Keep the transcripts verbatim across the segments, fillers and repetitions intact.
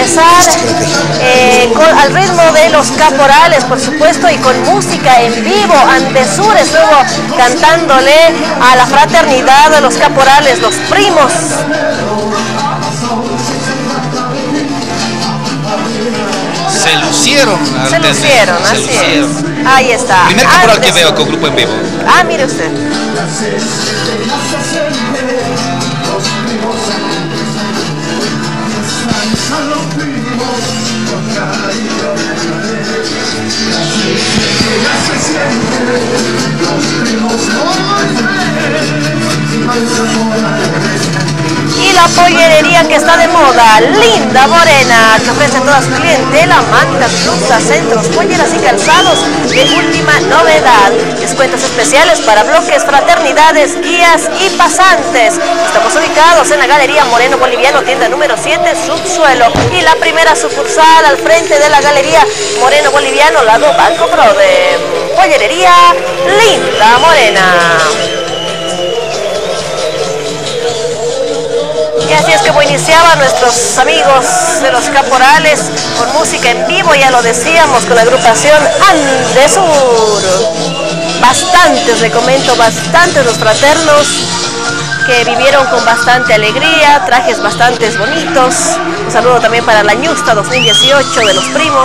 ingresar eh, con, al ritmo de los caporales, por supuesto, y con música en vivo. Andesur estuvo cantándole a la fraternidad de los caporales, los primos. Se lucieron. Se lucieron, se así lucieron. es. Ahí está. Primer caporal Andesur. que veo con grupo en vivo. Ah, mire usted. Y la pollerería que está de moda, Linda Morena, que ofrece a toda su clientela mantas, blusas, centros, polleras y calzados de última novedad. Descuentos especiales para bloques, fraternidades, guías y pasantes. Estamos ubicados en la Galería Moreno Boliviano, tienda número siete, subsuelo. Y la primera sucursal al frente de la Galería Moreno Boliviano, lado Banco Pro de pollerería Linda Morena. Y así es como iniciaban nuestros amigos de los caporales con música en vivo, ya lo decíamos, con la agrupación Andesur. Bastantes, le comento, bastantes los fraternos que vivieron con bastante alegría, trajes bastante bonitos. Un saludo también para la Ñusta dos mil dieciocho de los primos.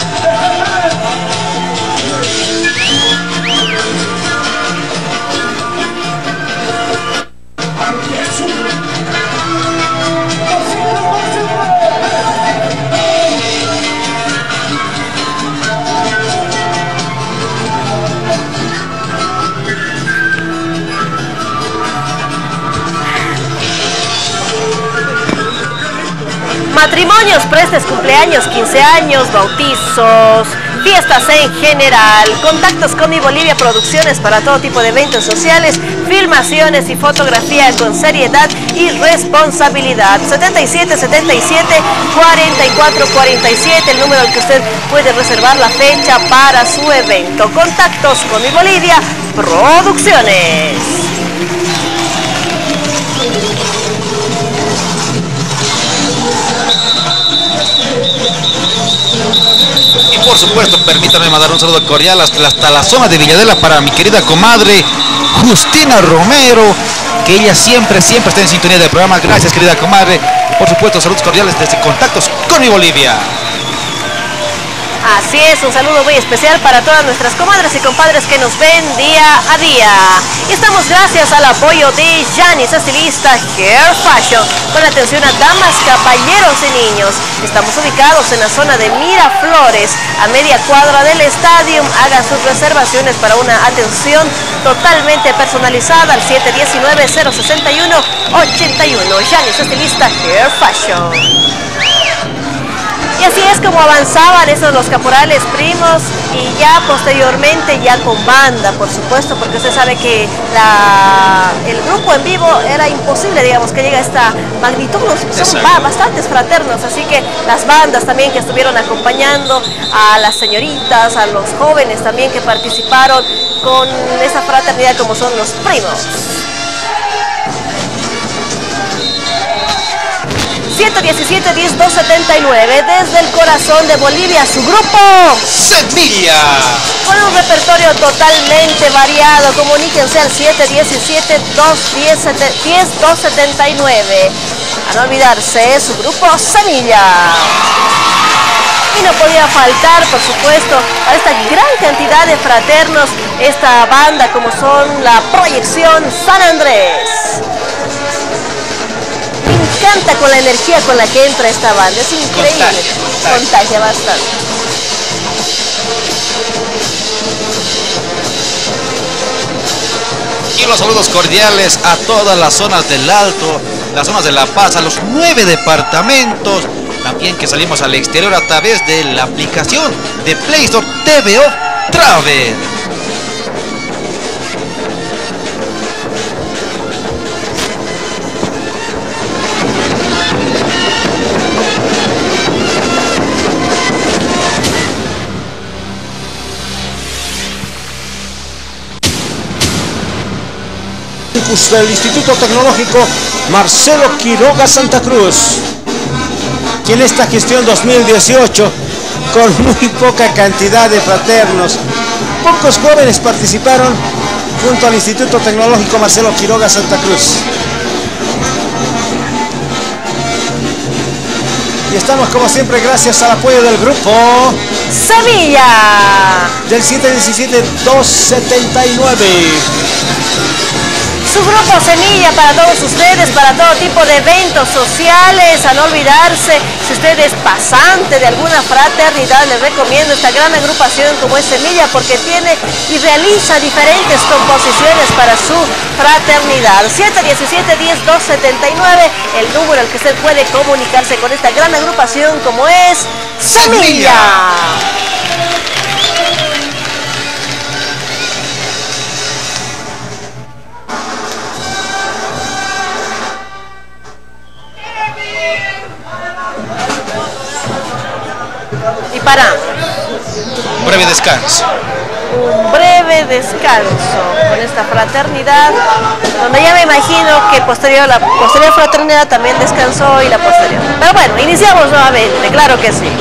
Matrimonios, prestes, cumpleaños, quince años, bautizos, fiestas en general, contactos con Mi Bolivia Producciones para todo tipo de eventos sociales, filmaciones y fotografía con seriedad y responsabilidad. setenta y siete setenta y siete cuarenta y cuatro cuarenta y siete, el número al que usted puede reservar la fecha para su evento. Contactos con Mi Bolivia Producciones. Y por supuesto, permítanme mandar un saludo cordial hasta, hasta la zona de Villadela para mi querida comadre Justina Romero, que ella siempre, siempre está en sintonía del programa. Gracias, querida comadre. Y por supuesto, saludos cordiales desde Contactos con Mi Bolivia. Así es, un saludo muy especial para todas nuestras comadres y compadres que nos ven día a día. Y estamos gracias al apoyo de Janis, estilista Hair Fashion, con atención a damas, caballeros y niños. Estamos ubicados en la zona de Miraflores, a media cuadra del estadio. Haga sus reservaciones para una atención totalmente personalizada al siete uno nueve, cero seis uno, ocho uno. Janis, estilista Hair Fashion. Y así es como avanzaban esos los caporales primos, y ya posteriormente ya con banda, por supuesto, porque usted sabe que la, el grupo en vivo era imposible, digamos, que llegue a esta magnitud. Son ba bastantes fraternos, así que las bandas también que estuvieron acompañando a las señoritas, a los jóvenes también que participaron con esa fraternidad como son los primos. ciento diecisiete, diez, dos setenta y nueve, desde el corazón de Bolivia, su grupo Semilla. Con un repertorio totalmente variado. Comuníquense al siete uno siete, dos uno cero, dos setenta y nueve. A no olvidarse, su grupo Semilla. Y no podía faltar, por supuesto, a esta gran cantidad de fraternos, esta banda como son la Proyección San Andrés. Me encanta con la energía con la que entra esta banda, es increíble, contagia, contagia. contagia bastante. Y los saludos cordiales a todas las zonas del Alto, las zonas de La Paz, a los nueve departamentos, también que salimos al exterior a través de la aplicación de Play Store T V O Travel. Del Instituto Tecnológico Marcelo Quiroga Santa Cruz. que en esta gestión dos mil dieciocho, con muy poca cantidad de fraternos, pocos jóvenes participaron junto al Instituto Tecnológico Marcelo Quiroga Santa Cruz. Y estamos como siempre gracias al apoyo del grupo Semilla del siete diecisiete dos setenta y nueve. Su grupo Semilla para todos ustedes, para todo tipo de eventos sociales. A no olvidarse, si usted es pasante de alguna fraternidad, les recomiendo esta gran agrupación como es Semilla, porque tiene y realiza diferentes composiciones para su fraternidad. siete diecisiete diez dos setenta y nueve, el número al que usted puede comunicarse con esta gran agrupación como es Semilla. Y para un breve descanso. Un breve descanso con esta fraternidad, donde ya me imagino que posterior, la posterior fraternidad también descansó y la posterior. Pero bueno, iniciamos nuevamente, claro que sí.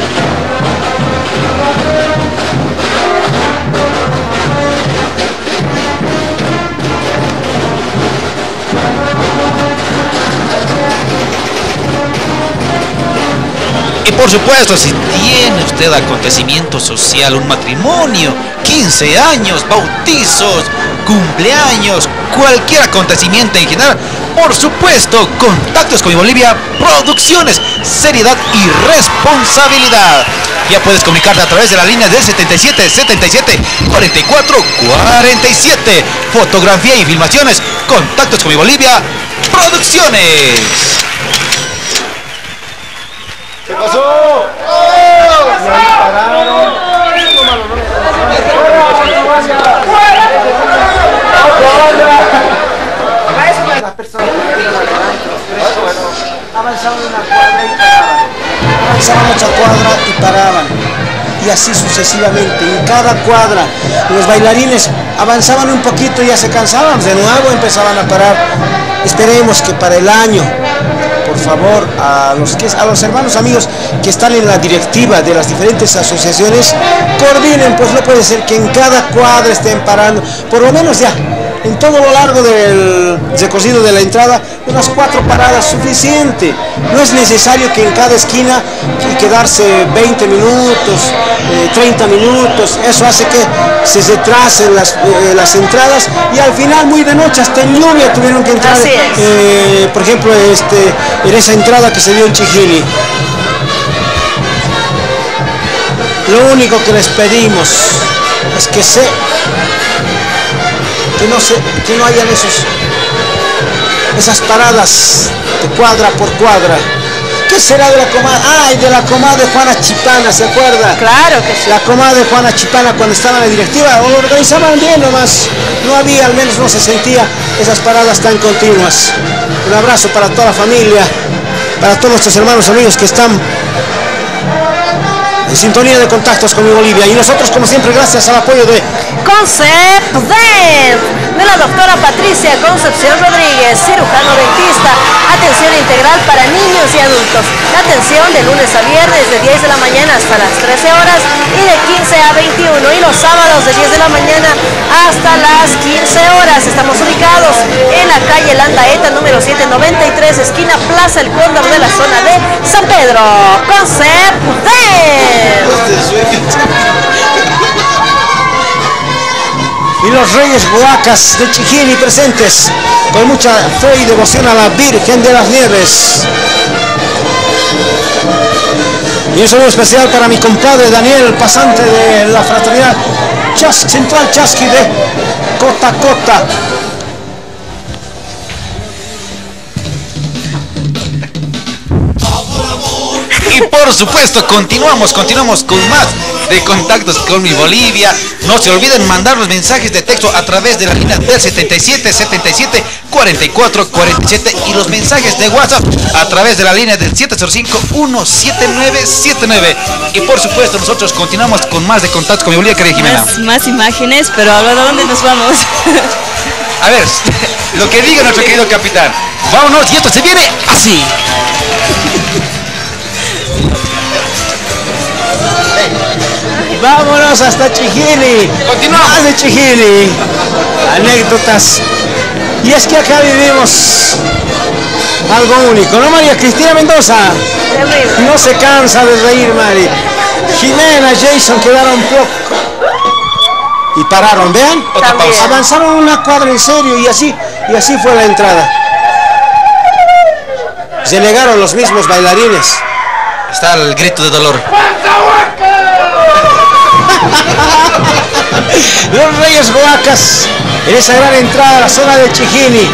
Y por supuesto, si tiene usted acontecimiento social, un matrimonio, quince años, bautizos, cumpleaños, cualquier acontecimiento en general, por supuesto, Contactos con Mi Bolivia Producciones, seriedad y responsabilidad. Ya puedes comunicarte a través de la línea del setenta y siete setenta y siete cuarenta y cuatro cuarenta y siete. Fotografía y filmaciones, Contactos con Mi Bolivia Producciones. ¿Qué pasó? ¡Oh! Las personas avanzaban una cuadra y paraban. Avanzaban otra cuadra y paraban. Y así sucesivamente, en cada cuadra. Los bailarines avanzaban un poquito y ya se cansaban, de nuevo empezaban a parar. Esperemos que para el año, por favor, a los, que, a los hermanos amigos que están en la directiva de las diferentes asociaciones, coordinen, pues no puede ser que en cada cuadra estén parando, por lo menos ya, en todo lo largo del recorrido de la entrada, unas cuatro paradas suficiente. No es necesario que en cada esquina quedarse veinte minutos, eh, treinta minutos, eso hace que se retrasen las, eh, las entradas y al final muy de noche, hasta en lluvia tuvieron que entrar, eh, por ejemplo, este, en esa entrada que se dio en Chijini. Lo único que les pedimos es que se que no se que no hayan esos esas paradas de cuadra por cuadra. ¿Qué será de la comadre? Ay, de la comadre Juana Chipana, ¿se acuerda? Claro que sí. La comadre Juana Chipana, cuando estaba en la directiva, lo organizaban bien nomás. No había, al menos no se sentía esas paradas tan continuas. Un abrazo para toda la familia, para todos nuestros hermanos amigos que están en sintonía de Contactos con Mi Bolivia. Y nosotros, como siempre, gracias al apoyo de Concept Dent, de la doctora Patricia Concepción Rodríguez, cirujano dentista, atención integral para niños y adultos. La atención de lunes a viernes de diez de la mañana hasta las trece horas y de quince a veintiuno, y los sábados de diez de la mañana hasta las quince horas. Estamos ubicados en la calle Landaeta número setecientos noventa y tres, esquina Plaza El Cóndor, de la zona de San Pedro. Concept Dent. Y los Reyes Huacas de Chijini presentes con mucha fe y devoción a la Virgen de las Nieves. Y un saludo especial para mi compadre Daniel, pasante de la fraternidad Chas, Central Chasqui de Cota Cota. Y por supuesto, continuamos, continuamos con más de Contactos con Mi Bolivia. No se olviden mandar los mensajes de texto a través de la línea del setenta y siete setenta y siete cuarenta y cuatro cuarenta y siete y los mensajes de WhatsApp a través de la línea del siete cero cinco uno siete nueve siete nueve. Y por supuesto, nosotros continuamos con más de Contactos con Mi Bolivia, querida Jimena. Más, más imágenes, pero ¿a dónde nos vamos? A ver, lo que diga nuestro querido capitán. Vámonos, y esto se viene así. Vámonos hasta Chijini. Continuamos. Más de Chijini. Anécdotas. Y es que acá vivimos algo único, ¿no, María Cristina Mendoza? Terrible. No se cansa de reír, Mari. Jimena, Jason quedaron poco. Y pararon, vean. Otra También. pausa. Avanzaron una cuadra en serio y así, y así fue la entrada. Se negaron los mismos bailarines. Está el grito de dolor. Los Reyes Huacas en esa gran entrada a la zona de Chijini.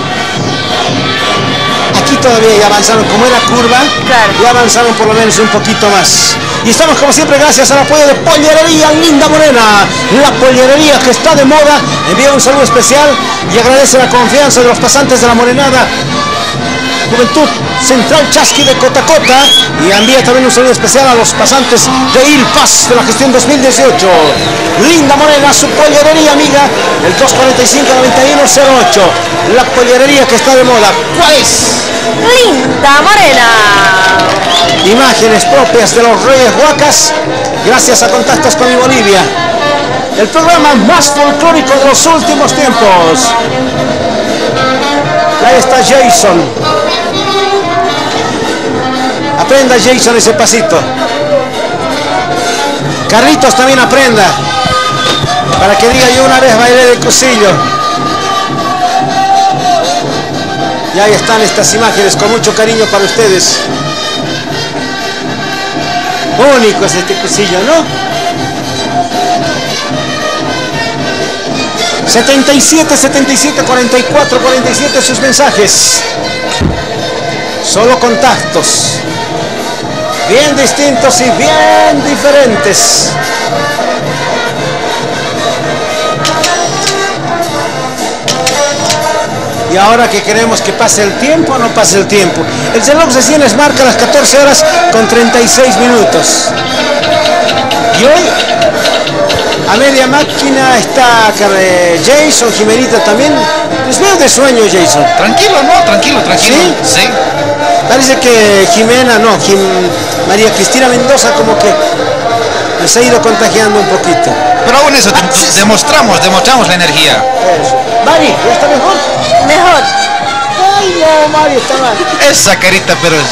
Aquí todavía ya avanzaron, como era curva, Claro. ya avanzaron por lo menos un poquito más. Y estamos como siempre gracias al apoyo de Pollerería Linda Morena, la pollerería que está de moda. Envía un saludo especial y agradece la confianza de los pasantes de la Morenada Juventud Central Chasqui de Cotacota, y envía también un saludo especial a los pasantes de Ilpas de la gestión dos mil dieciocho. Linda Morena, su pollerería amiga, el dos cuarenta y cinco, noventa y uno cero ocho. La pollerería que está de moda. ¿Cuál es? Linda Morena. Imágenes propias de los Reyes Huacas, gracias a Contactos con mi Bolivia. El programa más folclórico de los últimos tiempos. Ahí está Jason. Aprenda, Jason, ese pasito. Carlitos también aprenda. Para que diga, yo una vez bailé de Cusillo. Y ahí están estas imágenes con mucho cariño para ustedes. Único es este Cusillo, ¿no? setenta y siete, setenta y siete, cuarenta y cuatro, cuarenta y siete sus mensajes. Solo contactos. Bien distintos y bien diferentes. Y ahora que queremos que pase el tiempo, no pase el tiempo. El reloj de Cienes marca las catorce horas con treinta y seis minutos. Y hoy, a media máquina está eh, Jason, Jimenita también. Les veo de sueño, Jason. Tranquilo, ¿no? Tranquilo, tranquilo. ¿Sí? Sí. Parece que Jimena, no, Jim, María Cristina Mendoza como que les ha ido contagiando un poquito. Pero aún eso, de- demostramos, demostramos la energía. Eso. Mari, ¿ya está mejor? Mejor. Ay, no, Mari está mal. Esa carita, pero es...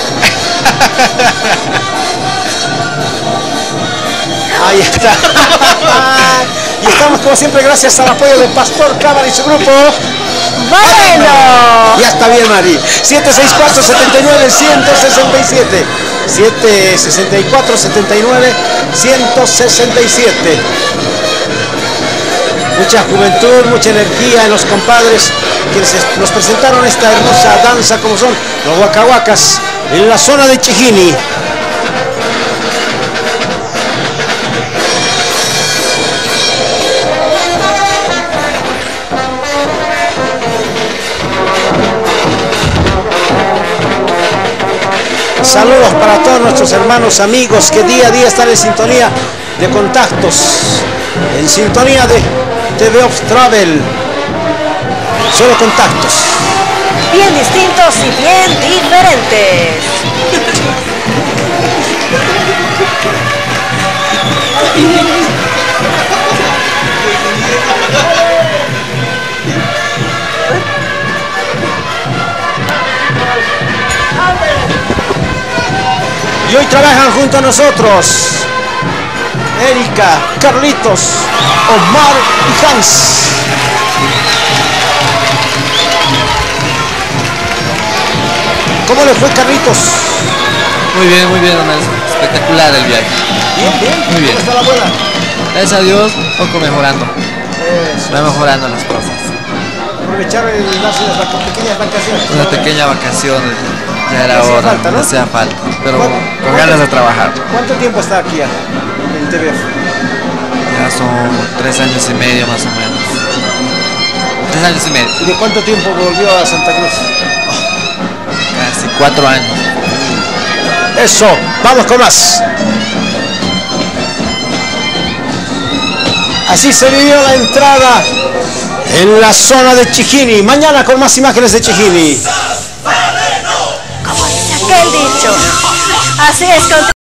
Ahí está. Y estamos como siempre gracias al apoyo del Pastor Cámara y su grupo. Bueno. Ya está bien, Mari. siete seis cuatro, siete nueve, uno seis siete. siete seis cuatro, siete nueve, uno seis siete. Mucha juventud, mucha energía en los compadres que se- nos presentaron esta hermosa danza como son los huacahuacas en la zona de Chijini. Saludos para todos nuestros hermanos, amigos que día a día están en sintonía de Contactos, en sintonía de T V of Travel. Solo Contactos. Bien distintos y bien diferentes. Y hoy trabajan junto a nosotros Erika, Carlitos, Omar y Hans. ¿Cómo le fue, Carlitos? Muy bien, muy bien, don Nelson. Espectacular el viaje. Bien, bien. Muy bien. ¿Cómo está la abuela? Gracias a Dios, poco mejorando. Eso. Va mejorando las cosas. Aprovechar el darse las vaca- pequeñas vacaciones. Una pequeña vacación, ya era Hacía hora, falta, ¿no? no hacía falta, pero ¿Cuánto- con cuánto- ganas de trabajar. ¿Cuánto tiempo está aquí ya en T V F? Ya son tres años y medio más o menos. Tres años y medio, ¿Y de cuánto tiempo volvió a Santa Cruz? casi cuatro años. Eso, vamos con más. Así se vivió la entrada en la zona de Chijini. Mañana con más imágenes de Chijini. Como dice aquel dicho. Así es, con